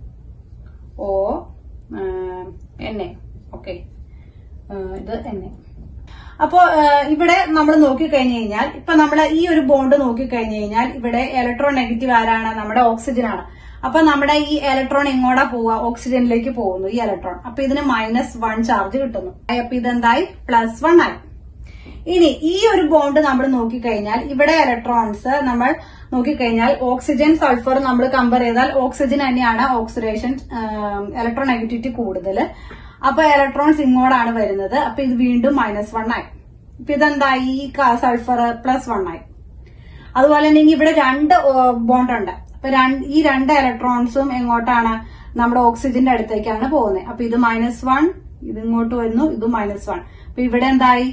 Na. ഓക്കെ, ഇത് Na. അപ്പോ ഇവിടെ നമ്മൾ നോക്കിക്കഴിഞ്ഞു കഴിഞ്ഞാൽ ഇപ്പൊ നമ്മൾ ഈ ഒരു ബോണ്ട് നോക്കിക്കഴിഞ്ഞു കഴിഞ്ഞാൽ ഇവിടെ ഇലക്ട്രോൺ നെഗറ്റീവ് ആരാണ്? നമ്മുടെ ഓക്സിജൻ ആണ്. അപ്പൊ നമ്മുടെ ഈ ഇലക്ട്രോൺ എങ്ങോട്ടാ പോവുക? ഓക്സിജനിലേക്ക് പോകുന്നു ഈ ഇലക്ട്രോൺ. അപ്പൊ ഇതിന് -1 ചാർജ് കിട്ടുന്നു. അപ്പൊ ഇതെന്തായി? +1 ആയി. ഇനി ഈ ഒരു ബോണ്ട് നമ്മൾ നോക്കിക്കഴിഞ്ഞാൽ ഇവിടെ ഇലക്ട്രോൺസ് നമ്മൾ നോക്കിക്കഴിഞ്ഞാൽ ഓക്സിജൻ സൾഫർ നമ്മൾ കമ്പയർ ചെയ്താൽ ഓക്സിജൻ തന്നെയാണ് ഓക്സിഡേഷൻ ഇലക്ട്രോൺ നെഗറ്റിവിറ്റി കൂടുതൽ. അപ്പൊ ഇലക്ട്രോൺസ് ഇങ്ങോട്ടാണ് വരുന്നത്. അപ്പൊ ഇത് വീണ്ടും -1 ആയി. ഇപ്പൊ ഇതെന്തായി? ഈ സൾഫർ +1 ആയി. അതുപോലെ തന്നെ ഇവിടെ 2 ബോണ്ട് ഉണ്ട്. അപ്പൊ ഈ 2 ഇലക്ട്രോൺസും എങ്ങോട്ടാണ്? നമ്മുടെ ഓക്സിജന്റെ അടുത്തേക്കാണ് പോകുന്നത്. അപ്പൊ ഇത് -1, ഇത് ഇങ്ങോട്ട് വരുന്നു, ഇത് -1. അപ്പൊ ഇവിടെ എന്തായി?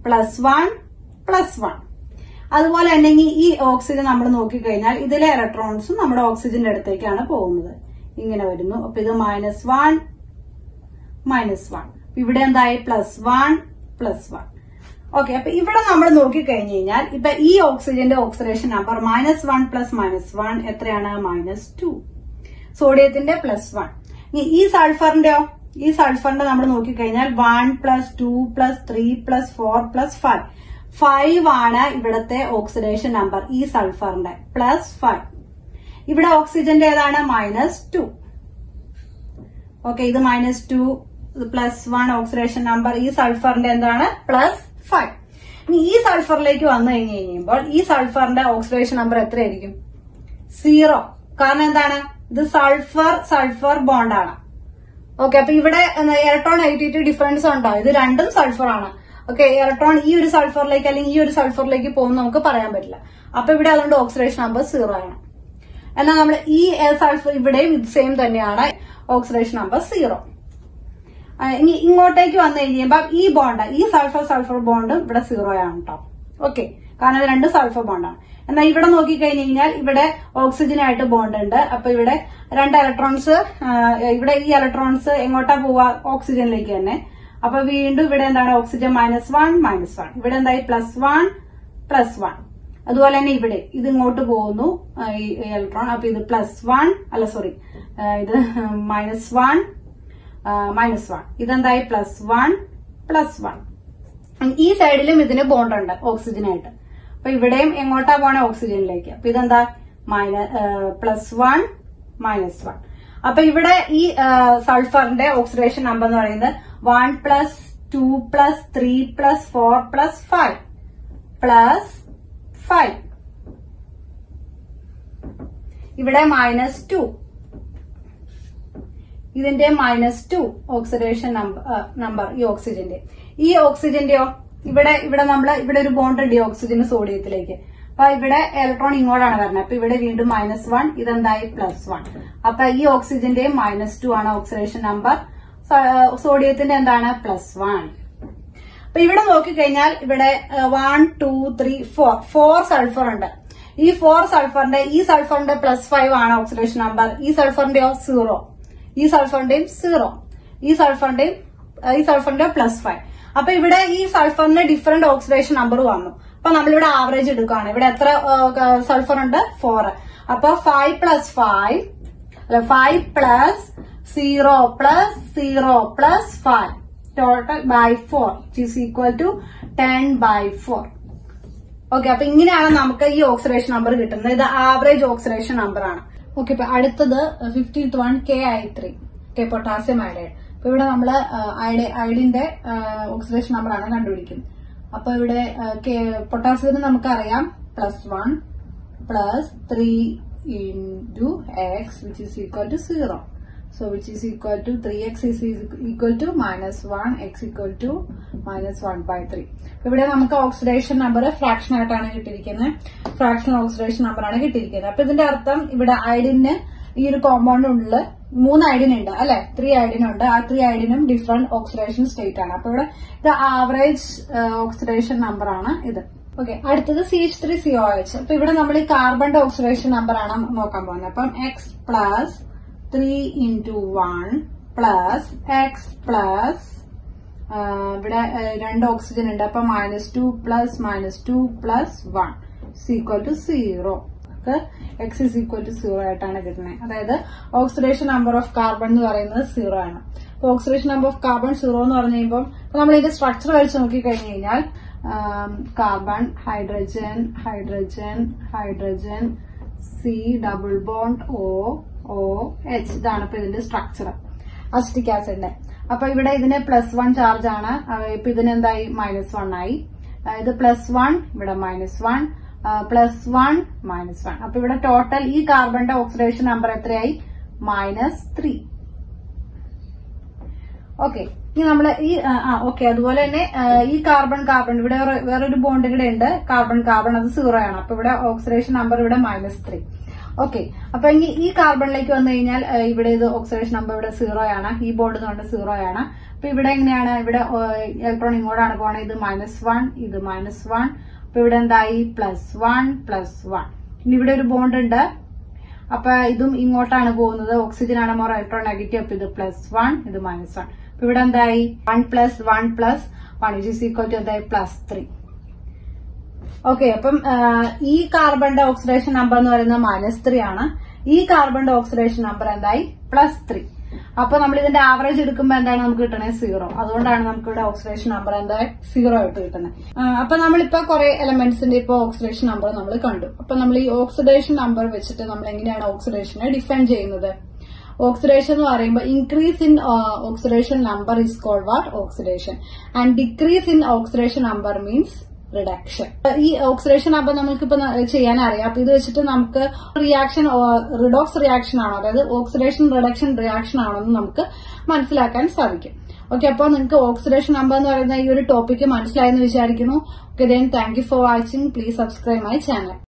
+1. അതുപോലെ തന്നെ ഈ ഓക്സിജൻ നമ്മൾ നോക്കിക്കഴിഞ്ഞാൽ ഇതിലെ ഇലക്ട്രോൺസും നമ്മുടെ ഓക്സിജന്റെ അടുത്തേക്കാണ് പോകുന്നത്. ഇങ്ങനെ വരുന്നു. അപ്പൊ ഇത് -1. ഇവിടെ എന്തായി? +1. ഓക്കെ, അപ്പൊ ഇവിടെ നമ്മൾ നോക്കിക്കഴിഞ്ഞു കഴിഞ്ഞാൽ ഇപ്പൊ ഈ ഓക്സിജന്റെ ഓക്സിഡേഷൻ നമ്പർ -1 + -1 എത്രയാണ്? -2. സോഡിയത്തിന്റെ +1. ഈ സൾഫറിന്റെയോ? ഈ സൾഫറിന്റെ നമ്മൾ നോക്കിക്കഴിഞ്ഞാൽ 1 + 2 + 3 + 4 + 5. 5 ആണ് ഇവിടത്തെ ഓക്സിഡേഷൻ നമ്പർ ഈ സൾഫറിന്റെ, +5. ഇവിടെ ഓക്സിജന്റെ ഏതാണ്? -2. ഓക്കെ, ഇത് -2, ഇത് +1 ഓക്സിഡേഷൻ നമ്പർ. ഈ സൾഫറിന്റെ എന്താണ്? +5. ഇനി ഈ സൾഫറിലേക്ക് വന്നു കഴിയുമ്പോൾ ഈ സൾഫറിന്റെ ഓക്സിഡേഷൻ നമ്പർ എത്രയായിരിക്കും? 0. കാരണം എന്താണ്? ഇത് സൾഫർ ബോണ്ടാണ്. ഓക്കെ, അപ്പൊ ഇവിടെ ഇലക്ട്രോൺ നെഗറ്റിവിറ്റി ഡിഫറൻസ് ഉണ്ടോ? ഇത് രണ്ടും സൾഫർ ആണ്. ഓക്കെ, ഇലക്ട്രോൺ ഈ ഒരു സൾഫറിലേക്ക് അല്ലെങ്കിൽ ഈ ഒരു സൾഫറിലേക്ക് പോകുന്ന നമുക്ക് പറയാൻ പറ്റില്ല. അപ്പൊ ഇവിടെ അതുകൊണ്ട് ഓക്സിഡേഷൻ നമ്പർ 0 ആണ്. എന്നാൽ നമ്മൾ ഈ സൾഫർ ഇവിടെയും ഇത് സെയിം തന്നെയാണ്, ഓക്സിഡേഷൻ നമ്പർ 0. ഇനി ഇങ്ങോട്ടേക്ക് വന്നു കഴിയുമ്പോൾ ഈ ബോണ്ട്, ഈ സൾഫർ ബോണ്ടും ഇവിടെ 0 ആണ് കേട്ടോ. ഓക്കെ, കാരണം ഇത് രണ്ട് സൾഫർ ബോണ്ടാണ്. എന്നാൽ ഇവിടെ നോക്കിക്കഴിഞ്ഞു കഴിഞ്ഞാൽ ഇവിടെ ഓക്സിജനായിട്ട് ബോണ്ട് ഉണ്ട്. അപ്പൊ ഇവിടെ രണ്ട് ഇലക്ട്രോൺസ്, ഇവിടെ ഈ ഇലക്ട്രോൺസ് എങ്ങോട്ടാ പോവാ? ഓക്സിജനിലേക്ക് തന്നെ. അപ്പൊ വീണ്ടും ഇവിടെ എന്താണ്? ഓക്സിജൻ -1 ഇവിടെ എന്തായി? +1. അതുപോലെ തന്നെ ഇവിടെ ഇത് ഇങ്ങോട്ട് പോകുന്നു ഈ ഇലക്ട്രോൺ. അപ്പൊ ഇത് +1 ഇത് -1 ഇതെന്തായി? +1. ഈ സൈഡിലും ഇതിന് ബോണ്ട് ഉണ്ട് ഓക്സിജനായിട്ട്. അപ്പൊ ഇവിടെയും എങ്ങോട്ടാ പോണേ? ഓക്സിജനിലേക്ക്. അപ്പൊ ഇതെന്താ? +1 അപ്പൊ ഇവിടെ ഈ സൾഫറിന്റെ ഓക്സിഡേഷൻ നമ്പർ എന്ന് പറയുന്നത് 1 + 2 + 3 + 4 + 5 ഇവിടെ -2. ഇതിന്റെ -2 ഓക്സിഡേഷൻ നമ്പർ ഈ ഓക്സിജന്റെയോ ഇവിടെ നമ്മൾ ഇവിടെ ഒരു ബോണ്ട് ഉണ്ട് ഈ ഓക്സിജന് സോഡിയത്തിലേക്ക്. അപ്പൊ ഇവിടെ ഇലക്ട്രോൺ ഇങ്ങോട്ടാണ് വരുന്നത്. അപ്പൊ ഇവിടെ വീണ്ടും -1 ഇതെന്തായി? +1. അപ്പൊ ഈ ഓക്സിജന്റെയും -2 ആണ് ഓക്സിഡേഷൻ നമ്പർ. സോഡിയത്തിന്റെ എന്താണ്? +1. അപ്പൊ ഇവിടെ നോക്കിക്കഴിഞ്ഞാൽ ഇവിടെ 1 2 3 4 സൾഫർ ഉണ്ട്. ഈ 4 സൾഫറിന്റെ ഈ സൾഫറിന്റെ +5 ആണ് ഓക്സിഡേഷൻ നമ്പർ. ഈ സൾഫറിന്റെയോ 0. ഈ സൾഫറിന്റെയും 0. ഈ സൾഫറിന്റെ +5. അപ്പൊ ഇവിടെ ഈ സൾഫറിന് ഡിഫറെന്റ് ഓക്സിഡേഷൻ നമ്പർ വന്നു. അപ്പൊ നമ്മളിവിടെ ആവറേജ് എടുക്കുകയാണ്. ഇവിടെ എത്ര സൾഫർ ഉണ്ട്? 4. അപ്പൊ 5 + 5 + 0 + 5 ടോട്ടൽ /4 10/4. ഓക്കെ, അപ്പൊ ഇങ്ങനെയാണ് നമുക്ക് ഈ ഓക്സിഡേഷൻ നമ്പർ കിട്ടുന്നത്. ഇത് ആവറേജ് ഓക്സിഡേഷൻ നമ്പർ ആണ്. ഓക്കെ, ഇപ്പൊ അടുത്തത് 15th one Ki3, potassium iodide. അപ്പൊ ഇവിടെ നമ്മള് അയഡിന്റെ ഓക്സിഡേഷൻ നമ്പർ ആണ് കണ്ടുപിടിക്കുന്നത്. അപ്പൊ ഇവിടെ പൊട്ടാസ്യത്തിന് നമുക്കറിയാം +1 + 3 × x which is equal to 0. So which is equal to 3x is equal to -1, x equal to -1/3. ഇവിടെ നമുക്ക് ഓക്സിഡേഷൻ നമ്പർ ഫ്രാക്ഷൻ ആയിട്ടാണ് കിട്ടിയിരിക്കുന്നത്. ഫ്രാക്ഷൻ ഓക്സിഡേഷൻ നമ്പർ ആണ് കിട്ടിയിരിക്കുന്നത്. അപ്പൊ ഇതിന്റെ അർത്ഥം ഇവിടെ അയഡിന് ഈ ഒരു കോമ്പൗണ്ടിനുള്ളിൽ 3 അയഡിൻ ഉണ്ട് അല്ലെ? 3 അയഡിൻ ഉണ്ട്. ആ 3 അയഡിനും ഡിഫറെന്റ് ഓക്സിഡേഷൻ സ്റ്റേറ്റ് ആണ്. അപ്പൊ ഇവിടെ ഇത് ആവറേജ് ഓക്സിഡേഷൻ നമ്പർ ആണ് ഇത്. ഓക്കെ, അടുത്തത് CH3COH. അപ്പൊ ഇവിടെ നമ്മൾ ഈ കാർബണിന്റെ ഓക്സിഡേഷൻ നമ്പർ ആണ് നോക്കാൻ പോകുന്നത്. അപ്പം x + 3 × 1 + x + ഇവിടെ 2 ഓക്സിജൻ ഉണ്ട്. അപ്പൊ -2 + -2 + 1 = 0. x is equal to 0 ആയിട്ടാണ് കിട്ടുന്നത്. അതായത് ഓക്സിഡേഷൻ നമ്പർ ഓഫ് കാർബൺ എന്ന് പറയുന്നത് 0 ആണ്. അപ്പൊ ഓക്സിഡേഷൻ നമ്പർ ഓഫ് കാർബൺ 0 എന്ന് പറഞ്ഞു കഴിയുമ്പോൾ നമ്മൾ ഇതിന്റെ സ്ട്രക്ചർ വെച്ച് നോക്കിക്കഴിഞ്ഞു കഴിഞ്ഞാൽ carbon, hydrogen, C double bond OH ഇതാണ് ഇപ്പൊ ഇതിന്റെ സ്ട്രക്ചർ അസിറ്റിക് ആസിഡിന്റെ. അപ്പൊ ഇവിടെ ഇതിന് +1 ചാർജ് ആണ്. ഇപ്പൊ ഇതിനെന്തായി? -1 ആയി. ഇത് +1 ഇവിടെ -1 +1 -1. അപ്പൊ ഇവിടെ ടോട്ടൽ ഈ കാർബണിന്റെ ഓക്സിഡേഷൻ നമ്പർ എത്രയായി? -3. ഓക്കെ, ഇനി നമ്മള് ഈ ഓക്കെ അതുപോലെ തന്നെ ഈ കാർബൺ ഇവിടെ വേറൊരു ബോണ്ട് ഇവിടെ ഉണ്ട്. കാർബൺ അത് 0 ആണ്. അപ്പൊ ഇവിടെ ഓക്സിഡേഷൻ നമ്പർ ഇവിടെ -3. ഓക്കെ, അപ്പൊ ഇനി ഈ കാർബണിലേക്ക് വന്നു കഴിഞ്ഞാൽ ഇവിടെ ഇത് ഓക്സിഡേഷൻ നമ്പർ ഇവിടെ 0 ആണ്. ഈ ബോണ്ട് കൊണ്ട് 0 ആണ്. അപ്പൊ ഇവിടെ എങ്ങനെയാണ്? ഇവിടെ ഇലക്ട്രോൺ ഇങ്ങോട്ടാണ് പോണത്. ഇത് -1 ഇത് -1. അപ്പൊ ഇവിടെ എന്തായി? +1 ഇനി ഇവിടെ ഒരു ബോണ്ട് ഉണ്ട്. അപ്പൊ ഇതും ഇങ്ങോട്ടാണ് പോകുന്നത്. ഓക്സിജൻ ആണ് മോർ ഇലക്ട്രോൺ നെഗറ്റീവ്. അപ്പൊ ഇത് +1 ഇത് -1. അപ്പൊ ഇവിടെ എന്തായി? 1 + 1 + 1 = എന്തായി? +3. ഓക്കെ, അപ്പം ഈ കാർബണിന്റെ ഓക്സിഡേഷൻ നമ്പർ എന്ന് പറയുന്നത് -3 ആണ്. ഈ കാർബണിന്റെ ഓക്സിഡേഷൻ നമ്പർ എന്തായി? +3. അപ്പൊ നമ്മൾ ഇതിന്റെ ആവറേജ് എടുക്കുമ്പോൾ എന്താണ് നമുക്ക് കിട്ടണേ 0. അതുകൊണ്ടാണ് നമുക്ക് ഇവിടെ ഓക്സിഡേഷൻ നമ്പർ എന്താ 0 ആയിട്ട് കിട്ടുന്നത്. അപ്പൊ നമ്മളിപ്പോ കുറെ എലമെന്റ്സിന്റെ ഇപ്പൊ ഓക്സിഡേഷൻ നമ്പർ നമ്മൾ കണ്ടു. അപ്പൊ നമ്മൾ ഈ ഓക്സിഡേഷൻ നമ്പർ വെച്ചിട്ട് നമ്മൾ എങ്ങനെയാണ് ഓക്സിഡേഷനെ ഡിഫൈൻ ചെയ്യുന്നത്? ഓക്സിഡേഷൻ എന്ന് പറയുമ്പോൾ increase in oxidation number is called what? Oxidation. And decrease in oxidation number means reduction. ഈ ഓക്സിഡേഷൻ നമ്പർ നമുക്കിപ്പോ ചെയ്യാൻ അറിയാം. അപ്പൊ ഇത് വെച്ചിട്ട് നമുക്ക് റിയാക്ഷൻ റിഡോക്സ് റിയാക്ഷൻ ആണോ, അതായത് ഓക്സിഡേഷൻ റിഡക്ഷൻ റിയാക്ഷൻ ആണോ എന്ന് നമുക്ക് മനസ്സിലാക്കാൻ സാധിക്കും. ഓക്കെ, അപ്പോൾ നിങ്ങൾക്ക് ഓക്സിഡേഷൻ നമ്പർ എന്ന് പറയുന്ന ഈ ഒരു ടോപ്പിക്ക് മനസ്സിലായെന്ന് വിചാരിക്കുന്നു. Okay, then thank you for watching. Please subscribe my channel.